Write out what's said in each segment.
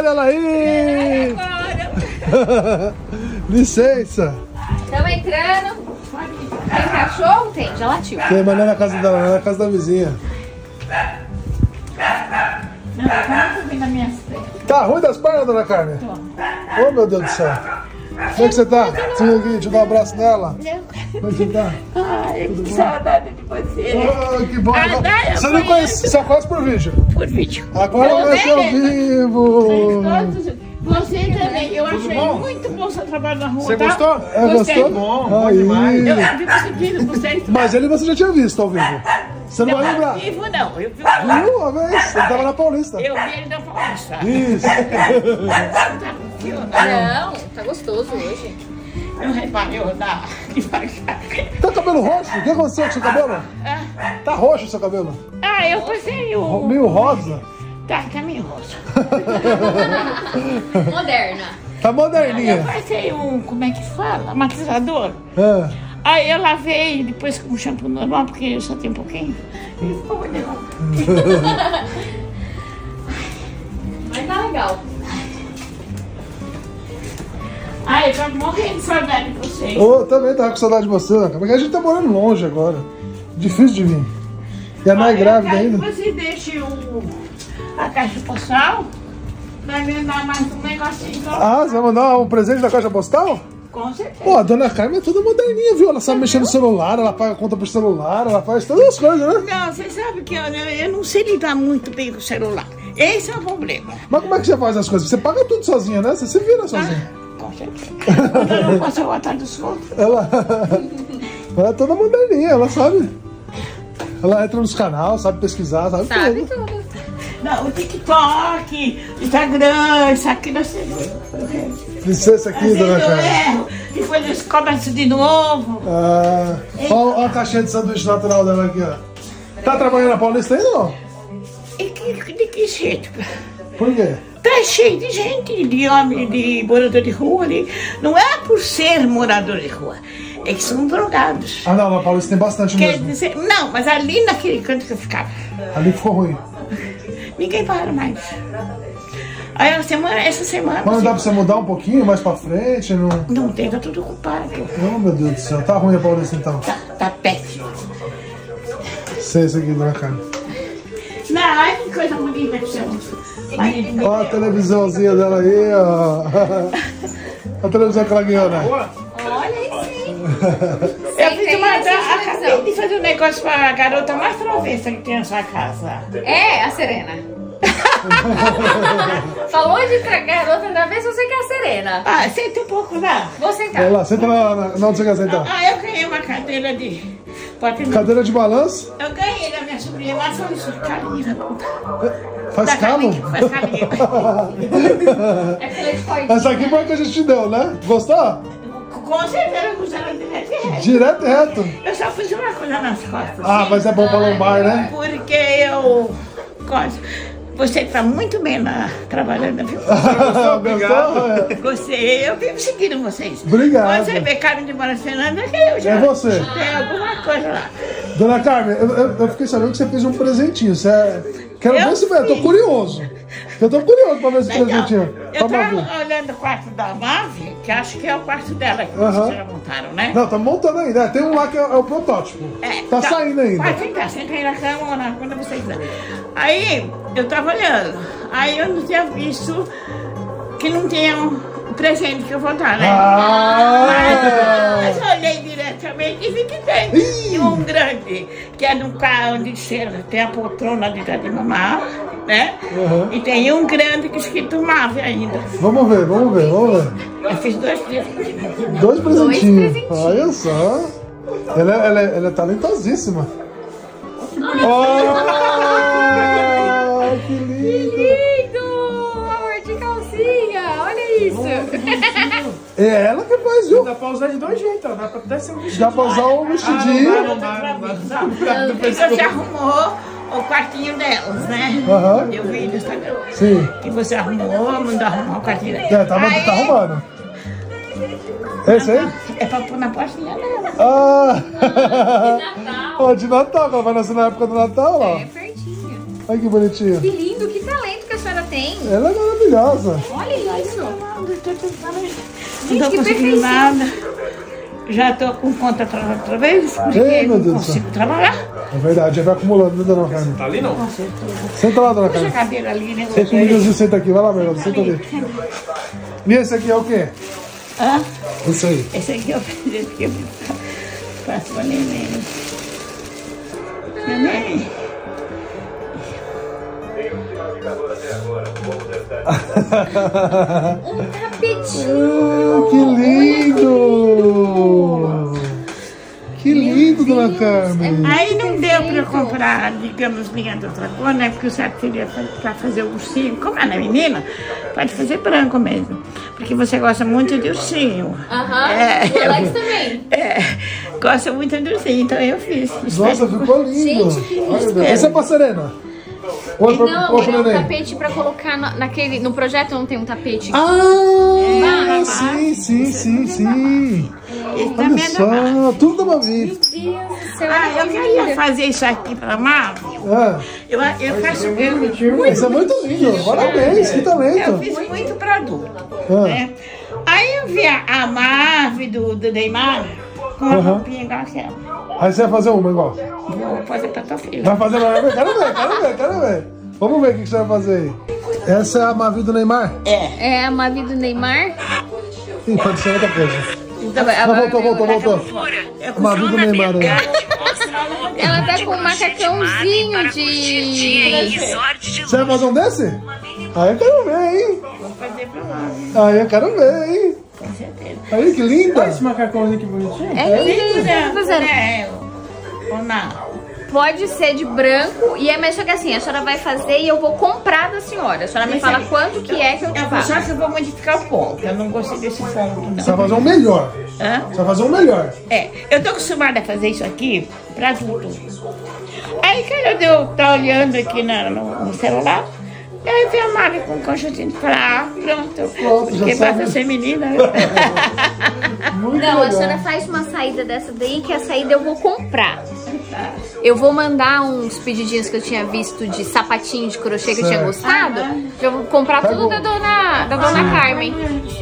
ela aí! Licença! Estamos entrando. Tem cachorro? Tem, já latiu. Tem, mas não é na casa dela, não é na casa da vizinha. Não, eu vim na minha frente. Tá ruim das pernas, dona Carmen? Oh, meu Deus do céu. Como é que você tá? Você veio aqui, deixa eu dar um abraço nela. Como é que você tá? Ai, que saudade de você. Oh, que bom. Você não conhece, só conhece por vídeo? Por vídeo. Agora vai ser ao vivo. Você também, eu achei muito bom seu trabalho na rua. Você tá? gostou? Gostou? Bom demais. Eu vi você vindo, você. Mas ele você já tinha visto ao vivo. Você não vai lembrar. Vivo não, eu vi. Viu uma vez? Ele tava na Paulista. Eu vi ele na Paulista. Isso. Não, tá gostoso hoje. Não reparou na devagar. Tá cabelo roxo? O que aconteceu com seu cabelo? Tá roxo o seu cabelo? Ah, eu passei o. Meio rosa. Tá meio rosa. Moderna. Tá Eu moderninha. passei um, como é que fala? Matizador. Ah. Aí eu lavei depois com shampoo normal, porque eu só tenho um pouquinho. E ficou muito legal. Mas tá legal. Ai, eu tô morrendo de saudade de vocês. Eu também tava com saudade de você, né? Porque a gente tá morando longe agora. Difícil de vir. E a Ana é grávida ainda. Eu quero que você deixe a caixa postal pra me dar mais um negocinho. Então, Ah, você vai mandar um presente da caixa postal? com certeza. Pô, a dona Carmen é toda moderninha, viu? Ela sabe mexer no celular, ela paga conta por celular, ela faz todas as coisas, né? Não, você sabe que eu não sei lidar muito bem com o celular. Esse é o problema. Mas como é que você faz as coisas? Você paga tudo sozinha, né? Você se vira sozinha. Com certeza. Quando eu não posso botar dos outros. Ela é toda moderninha, ela sabe. Ela entra nos canais, sabe pesquisar, sabe Sabe tudo. tudo. Não, o TikTok, Instagram, isso aqui não sei. Licença aqui, dona Carmen. erro. Depois eles começam de novo. Ah, ó a caixinha de sanduíche natural dela aqui, ó. Tá trabalhando na Paulista ainda ou não? E de que jeito? Por quê? Tá cheio de gente, de homem, de morador de rua ali. Não é por ser morador de rua, é que são drogados. Ah, não, na Paulista tem bastante Quer mesmo. dizer, não, mas ali naquele canto que eu ficava, Ali ficou ruim. ninguém para mais. Aí essa semana Mas não dá pra você mudar um pouquinho mais pra frente? Não... não tem, tá tudo ocupado. Oh, meu Deus do céu. Tá ruim a Paulista então. Tá péssimo. Licença aqui, dona Carmen. Não, ai que coisa bonita que você Ó a televisãozinha dela aí, ó. A televisão que ela ganhou, né? Olha aí sim. Eu fiz Tem acabei de fazer um negócio pra garota mais travessa que tem na sua casa. É, a Serena. Falou de garota da vez, você quer a Serena. Ah, senta um pouco lá. Vou sentar. Vai lá, senta onde você quer sentar. Ah, eu ganhei uma cadeira de... Pode me... Cadeira de balanço? Eu ganhei da minha sobrinha, mas foi isso, carinho. Faz calo? Faz carinho. É filé de cordinha. Essa aqui foi a que a gente te deu, né? Gostou? Com certeza eu usaram direto e reto. Direto e reto. Eu só fiz uma coisa nas costas. Ah, mas é bom pra lombar, né? Porque eu... Você está muito bem lá, trabalhando, viu? Gostou? Gostei, eu vivo seguindo vocês. Obrigado. Quando você vê Carmen de Moura Fernanda, eu já... É você. Tem alguma coisa lá. Dona Carmen, eu fiquei sabendo que você fez um presentinho. Quero ver se vai. Eu tô curioso. Eu tô curioso pra ver esse presentinho. Eu Pra tava ver. olhando o quarto da Mavi, que acho que é o quarto dela que vocês já montaram, né? Não, tá montando ainda. Tem um lá que é o protótipo. Tá saindo ainda. Pode sentar, senta aí na cama ou na quando você quiser. Aí, eu tava olhando. Aí eu não tinha visto que não tinha um presente que eu vou dar, né? Mas eu olhei diretamente e vi que tem. E um grande, que é no carro onde tem a poltrona de mamar, né? E tem um grande que é escrito Mave ainda. Vamos ver. Eu fiz 2 presentes. Dois presentinhos. presentinhos. Olha só. Ela é talentosíssima. Oh, que lindo. Lindo! Amor de calcinha! Olha isso! É ela que faz, viu? Dá pra usar de dois jeitos, ó. Dá pra até ser um vestido. Dá pra usar um vestidinho. Não dá. E você arrumou o quartinho delas, né? Aham. Eu vi no Instagram. Sim. Que você mandou arrumar o quartinho delas. É, tá arrumando. Esse aí? É pra pôr na portinha dela. Ah! Natal. Ó, de Natal, que ela vai nascer na época do Natal, ó. É pertinho. Olha que bonitinho. Que lindo, que talento que a senhora tem. Ela é maravilhosa. maravilhosa. Olha isso. Não tô conseguindo nada. Já tô com conta outra vez, porque Ei, meu não Deus do céu. consigo trabalhar. É verdade, já vai acumulando, né, dona Carmen? Tá ali não? Senta lá, dona Puxa a Carmen. cadeira ali, né? Senta comigo, senta aqui. Vai lá, Merlada, senta ali. E esse aqui é o quê? Hã? Isso aí. Esse aqui eu fiz aqui, eu faço pra neném. Neném. Que lindo! Que lindo, dona Carmen. Aí não deu pra comprar, digamos, linha de outra cor, né? Porque o certo seria pra fazer o ursinho. Como ela é menina, pode fazer branco mesmo. Porque você gosta muito de ursinho. Aham, o Alex também. Gosta muito de ursinho, então eu fiz. Nossa, ficou lindo. Gente, que Olha, Deus. Esse é pra Serena? Ou é pra, Não, ou é pra é um neném? tapete pra colocar naquele... No projeto não tem um tapete. Ah, sim. Olha só, tudo da Mavi. Meu Deus do céu. Eu queria fazer isso aqui pra Marvel. Eu faço. Isso é muito lindo. Parabéns, que Eu talento. fiz muito produto. Né? Aí eu vi a Marvel do Neymar com uma roupinha igual aquela. Aí você vai fazer uma igual. Vou fazer pra tua filha. Vai fazer uma? Quero ver. Vamos ver o que você vai fazer aí. Essa é a Mavi do Neymar? É a Mavi do Neymar. Sim, pode ser outra coisa. Então, Voltou. A Mavi do Neymar aí. ela tá com um macacãozinho de... Você vai fazer um desse? Aí eu quero ver, hein? Vou fazer pra lá. Aí eu quero ver, hein? Com certeza. Aí, que linda. Esse macacãozinho que bonitinho. É isso que eu tô fazendo. Ou não? Pode ser de branco, mas só que assim, a senhora vai fazer e eu vou comprar da senhora. A senhora me fala quanto que é que eu te faço. Só que eu vou modificar o ponto. Eu não gostei desse ponto, não. Você vai fazer um melhor. Hã? Você vai fazer um melhor. Eu tô acostumada a fazer isso aqui pra adulto. Aí, quando eu tô olhando aqui no celular, aí eu vi a Mari com um conjuntinho de falar, pronto. Porque basta ser menina. Muito Não, legal. a senhora faz uma saída dessa daí, que a saída eu vou comprar. Eu vou mandar uns pedidinhos que eu tinha visto de sapatinho de crochê que eu tinha gostado. Eu vou comprar tudo da dona Carmen.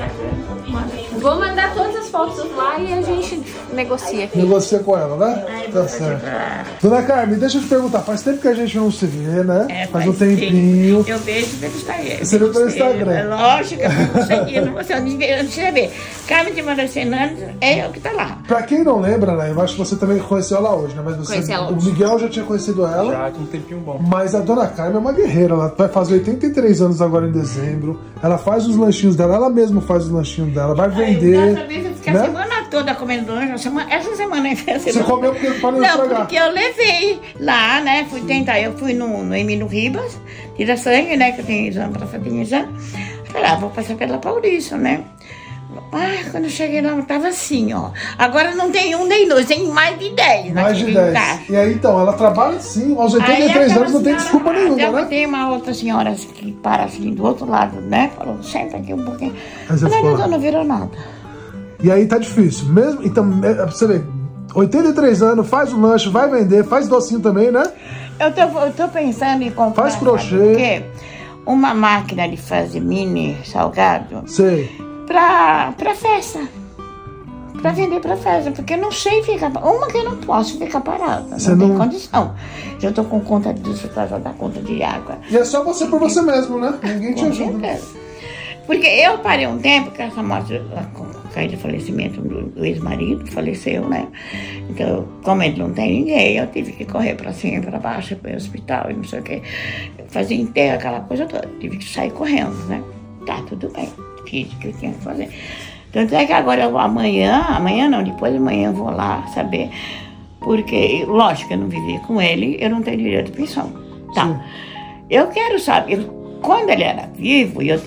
Vou mandar todas as fotos lá e a gente negocia aqui. Negocia com ela, né? Tá certo. Dona Carmen, deixa eu te perguntar. Faz tempo que a gente não se vê, né? Faz um tempinho. Eu vejo pelo Instagram. Você viu pelo Instagram? É lógico, eu não conseguia, não você ver. Carmen de Maracenando é eu que tá lá. Pra quem não lembra, né? Eu acho que você também conheceu ela hoje, né? Mas você, Conheci ela o hoje. Miguel já tinha conhecido ela. Já tem um tempinho bom. Mas a Dona Carmen é uma guerreira. Ela vai fazer 83 anos agora em dezembro. Ela faz os lanchinhos dela. Ela mesma faz os lanchinhos dela. Vai vender. Dessa vez eu fiquei né? a semana toda comendo lanche. Essa semana Você comeu porque para não Não, estragar. porque eu levei lá, né? Fui tentar. Eu fui no Emílio Ribas, tira sangue, né? Que eu tenho exame pra fazer exame. Falei, vou passar pela Paulista, né? Quando eu cheguei lá, tava assim, ó. Agora não tem um nem dois, tem mais de 10. Mais de 10. E aí, então, ela trabalha sim, aos 83 anos não tem desculpa nenhuma, né? Tem uma outra senhora que para assim do outro lado, né? Falou, senta aqui um pouquinho. Mas eu Falei, não virou nada. E aí tá difícil. Mesmo, então, pra você ver, 83 anos, faz o lanche, vai vender, faz docinho também, né? Eu tô pensando em comprar. Faz crochê. Sabe o quê? Uma máquina de fazer mini salgado. Sei. Pra festa. Pra vender pra festa. Porque eu não sei ficar. Uma que eu não posso ficar parada. Você não não- tem condição. Eu tô com conta disso pra dar conta de água. E é só você por você mesmo, né? Ninguém te Com ajuda. certeza. Porque eu parei um tempo com essa morte, com o cair de falecimento do ex-marido, faleceu, né? Então, como ele não tem ninguém, eu tive que correr pra cima e pra baixo, para o hospital e não sei o quê. Fazer enterro, aquela coisa toda. Tive que sair correndo, né? Tá, tudo bem. Fiz o que eu tinha que fazer. Tanto é que agora eu vou amanhã não, depois de amanhã eu vou lá saber. Porque, lógico, eu não vivi com ele, eu não tenho direito de pensão. Tá. Sim. Eu quero saber. Quando ele era vivo, ele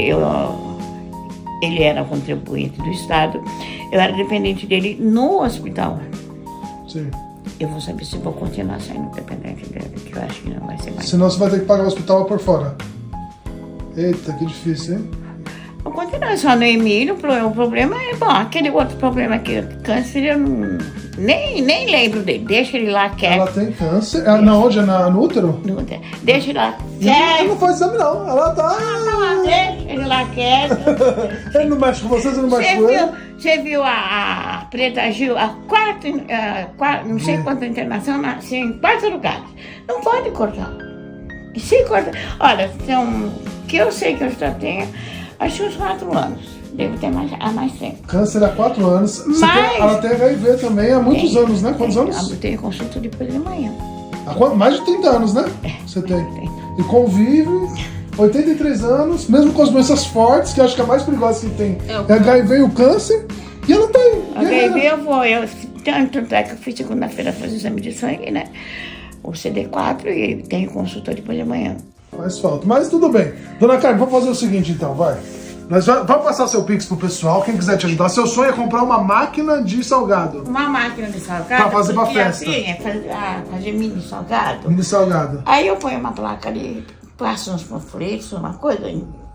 era contribuinte do Estado, eu era dependente dele no hospital. Sim. Eu vou saber se vou continuar sendo dependente dele, que eu acho que não vai ser mais. Senão você vai ter que pagar o hospital por fora. Eita, que difícil, hein? Eu continuo só no Emílio, o problema é, bom, aquele outro problema aqui, câncer, eu não, nem lembro dele, deixa ele lá quieto. Ela tem câncer? Na onde? No útero? No útero. Deixa ele lá Ele quieto. não faz exame não, ela tá... Deixa ele lá quieto. Ele não mexe com você não mexe com ele? Você viu a Preta Gil, a quarta, não sei quanta internação, assim, em 4 lugares. Não pode cortar. E se cortar, olha, que eu sei que eu já tenho, acho que uns 4 anos. Devo ter há mais tempo. Câncer há 4 anos. Ela tem HIV também há muitos anos, né? Quantos anos? Eu tenho consulta depois de manhã. Há mais de 30 anos, né? Você tem. E convive, 83 anos, mesmo com as doenças fortes, que eu acho que é a mais perigosa que tem. É HIV e o câncer. E ela tá aí. HIV tanto é que eu fiz segunda-feira fazer exame de sangue, né? O CD4 e tenho consulta depois de manhã. Faz falta. Mas tudo bem. Dona Carmen, vamos fazer o seguinte então, vai. Vamos passar seu Pix pro pessoal, quem quiser te ajudar. Seu sonho é comprar uma máquina de salgado. Uma máquina de salgado? Pra fazer pra festa. Assim, fazer mini salgado. Mini salgado. Aí eu ponho uma placa ali, passo uns panfletos, uma coisa,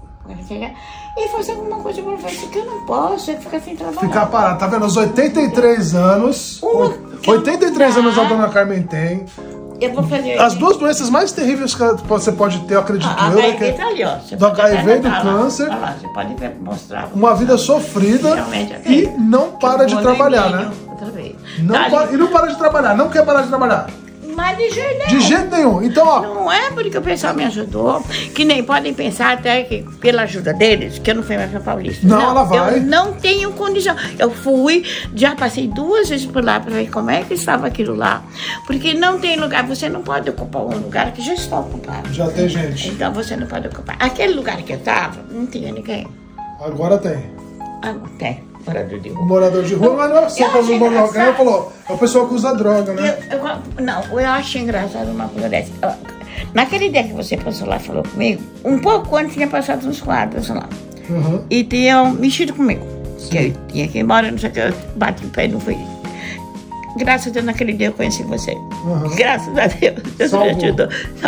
e fazer alguma coisa pra festa, que eu não posso, eu ficar sem trabalhar. Ficar parado, tá vendo? Aos 83 anos, 83 anos a Dona Carmen tem. Eu vou fazer as 2 doenças mais terríveis que você pode ter, eu acredito eu, né? Que tá ali, ó. Do HIV e do câncer. Olha lá, você pode mostrar. Uma vida sofrida e não para de trabalhar, né? E não para de trabalhar, não quer parar de trabalhar. Mas de jeito nenhum. De jeito nenhum. Então, ó. Não é porque o pessoal me ajudou, que nem podem pensar até que pela ajuda deles, que eu não fui mais pra Paulista. Não, ela vai. Eu não tenho condição. Eu fui, já passei 2 vezes por lá pra ver como é que estava aquilo lá. Porque não tem lugar, você não pode ocupar um lugar que já está ocupado. Já tem gente. Então você não pode ocupar. Aquele lugar que eu tava, não tinha ninguém. Agora tem. Tem. Morador de rua. Morador de rua, mas não é só pra ver o morador. Ela falou, é o pessoal que usa droga, né? Eu acho engraçado uma coisa dessa. Naquele dia que você passou lá e falou comigo, um pouco antes tinha passado uns quadros lá. E tinham mexido comigo. Que eu tinha que ir embora, não sei o que, eu bati no pé e não fui. Graças a Deus, naquele dia eu conheci você. Graças a Deus. Deus me ajudou.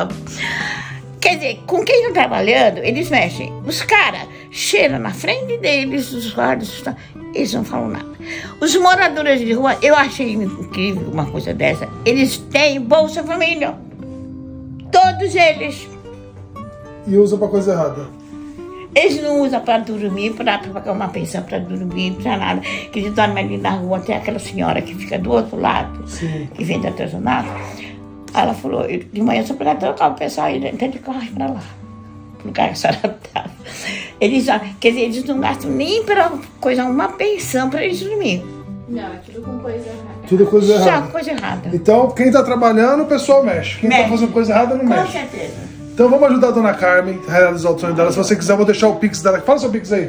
Quer dizer, com quem estão trabalhando, eles mexem. Os caras cheiram na frente deles, os guardas, eles não falam nada. Os moradores de rua, eu achei incrível uma coisa dessa. Eles têm Bolsa Família. Todos eles. E usam pra coisa errada. Eles não usam para dormir, para pagar uma pensão para dormir, para nada. Que eles dormem ali na rua, tem aquela senhora que fica do outro lado, que vende artesanato. Ela falou, de manhã só para trocar o pessoal aí, então ele corre para lá, pro lugar que a senhora tá. Eles, quer dizer, eles não gastam nem para coisa, uma pensão para eles dormir. Não, é tudo com coisa errada. Tudo coisa errada. Só coisa errada. Então, quem tá trabalhando, o pessoal mexe. Quem tá fazendo coisa errada, não mexe. Com certeza. Então vamos ajudar a Dona Carmen a realizar o sonho dela. Se você quiser, eu vou deixar o Pix dela. Fala seu Pix aí.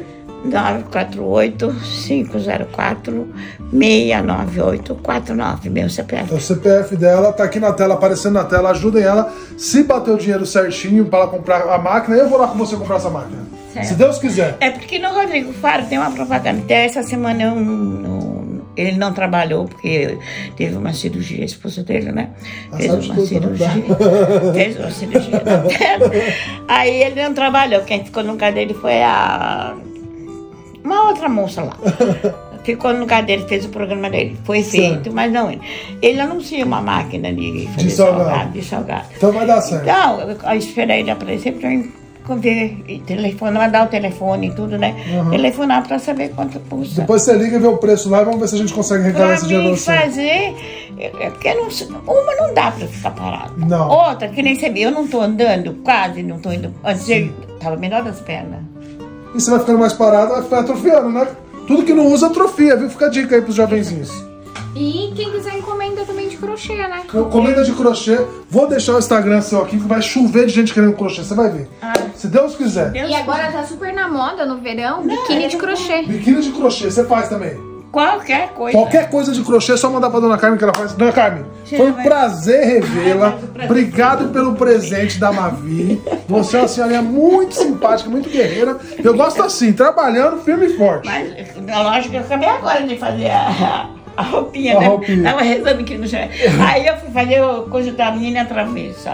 948-504-69849, meu CPF. O CPF dela tá aqui na tela, aparecendo na tela. Ajudem ela. Se bater o dinheiro certinho para ela comprar a máquina, eu vou lá com você comprar essa máquina. Certo. Se Deus quiser. É porque no Rodrigo Faro tem uma propaganda. Até essa semana ele não trabalhou porque teve uma cirurgia, a esposa dele, né? Fez uma cirurgia. Fez uma cirurgia na perna. Aí ele não trabalhou. Quem ficou no lugar dele foi uma outra moça lá. Ficou no lugar dele, fez o programa dele. Foi feito, mas não ele. Ele anuncia uma máquina de fazer salgado. Então vai dar certo. Então, eu esperei ele aparecer pra mim ver, mandar o telefone e tudo, né? Telefonar pra saber quanto custa. Depois você liga e vê o preço lá e vamos ver se a gente consegue regalar esse dinheiro pra você. Fazer, porque uma não dá pra ficar parado. Não. Outra, que nem você viu, eu não tô andando, quase não tô indo. Antes eu tava melhor das pernas. E você vai ficando mais parado, vai ficar atrofiando, né? Tudo que não usa atrofia, viu? Fica a dica aí pros jovenzinhos. E quem quiser encomenda também de crochê, né? Encomenda de crochê. Vou deixar o Instagram seu aqui, que vai chover de gente querendo crochê. Você vai ver. Se Deus quiser. E agora tá super na moda no verão, biquíni de crochê. Biquíni de crochê, você faz também? Qualquer coisa. Qualquer coisa de crochê, é só mandar pra Dona Carmen que ela faz. Dona Carmen, foi um prazer revê-la. Obrigado pelo presente da Mavi. Você é uma senhorinha muito simpática, muito guerreira. Eu gosto assim, trabalhando firme e forte. Mas, lógico que eu acabei agora de fazer a roupinha, né? Tava rezando aqui no chão. Aí eu fui fazer a coisa da menina travessa.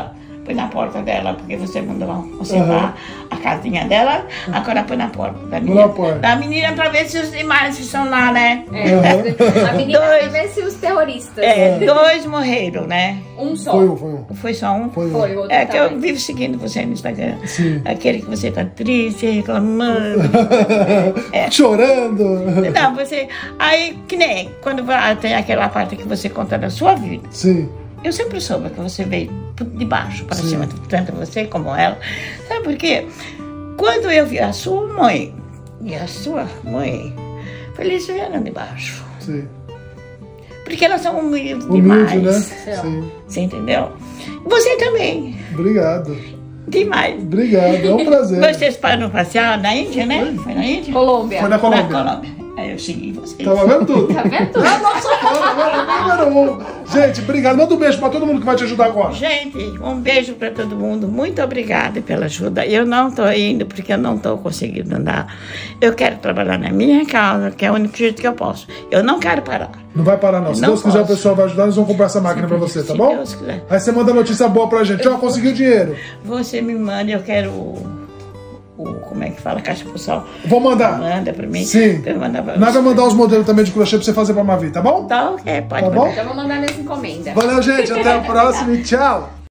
põe na porta dela, porque você mandou conservar a casinha dela, agora põe na porta da menina. Da menina pra ver se os demais estão lá, né? A menina pra ver se os terroristas. 2 morreram, né? Um só. Foi um. Foi só um? Foi, o outro que eu vivo seguindo você no Instagram. Sim. Aquele que você tá triste, reclamando. Chorando. Não, você... Aí, que nem quando tem aquela parte que você conta da sua vida. Sim. Eu sempre soube que você veio de baixo para cima, tanto você como ela. Sabe por quê? Quando eu vi a sua mãe e a sua mãe, eles vieram de baixo. Sim. Porque elas são humildes demais. Né? Sim. Você entendeu? Você também. Obrigado. Demais. Obrigado, é um prazer. Vocês foram passear na Índia, né? Foi na Índia? Colômbia. Foi na Colômbia. Na Colômbia. Aí eu segui vocês. Tava vendo tudo? Tá vendo tudo? É a nossa fã, número 1. Gente, obrigado. Manda um beijo pra todo mundo que vai te ajudar agora. Gente, um beijo pra todo mundo. Muito obrigada pela ajuda. Eu não tô indo porque eu não tô conseguindo andar. Eu quero trabalhar na minha casa, que é o único jeito que eu posso. Eu não quero parar. Não vai parar, não. Se Deus quiser, o pessoal vai ajudar. Nós vamos comprar essa máquina pra você, tá bom? Se Deus quiser. Aí você manda notícia boa pra gente. Ó, conseguiu dinheiro. Você me manda, eu quero como é que fala? Caixa postal. Vou mandar. Manda pra mim. Sim. Eu mandar pra Nós você. vamos mandar os modelos também de crochê pra você fazer pra Mavi, tá bom? Tá, ok, pode Tá mandar. bom? Já vou mandar nessa encomenda. Valeu, gente. Até a próxima e tchau.